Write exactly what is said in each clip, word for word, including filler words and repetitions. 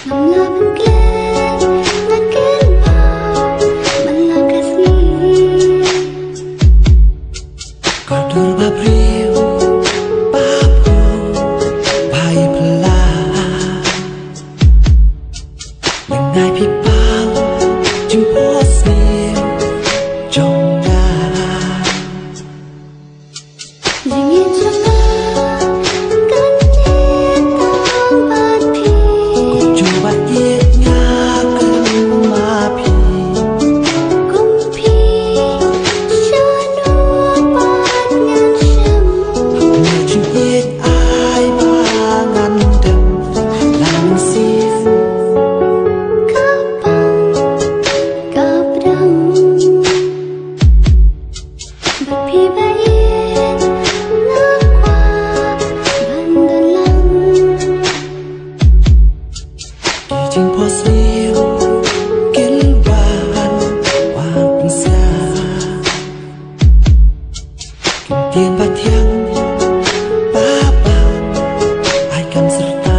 ngầm là vẫn kia ngắt kết vào mình là cái gì còn đôi ba priu ba pu bay pla lần này bị bao chừng post nhiều trong nhà dừng yên cho ta cất nhẹ tang bát phi cùng chung bát nhẹ ngã cưng mà phi cùng phi cho nuốt bát ngàn sâm người chừng biết ai ba ngàn đêm làm si bát phi bay yên ngước qua ban đơn lăng kỳ trình post liêu kiến vàng hoàng bình xa tiền và thiêng ba bằng ai kan serta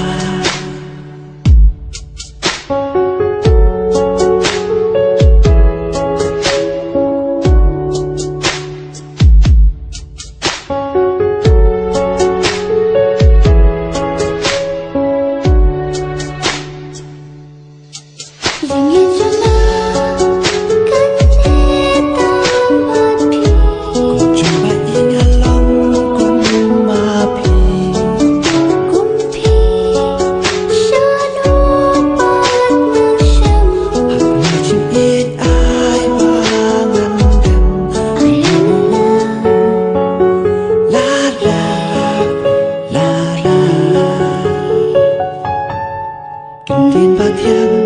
dừng yên cho ta cất nhẹ tang bát phi cùng chung bát nhẹ ngã lòng cùng mà phi cùng phi cho nuốt bát ngàn sâm người chừng biết ai ba ngàn đêm ai là la la la la kim tiền và thiêng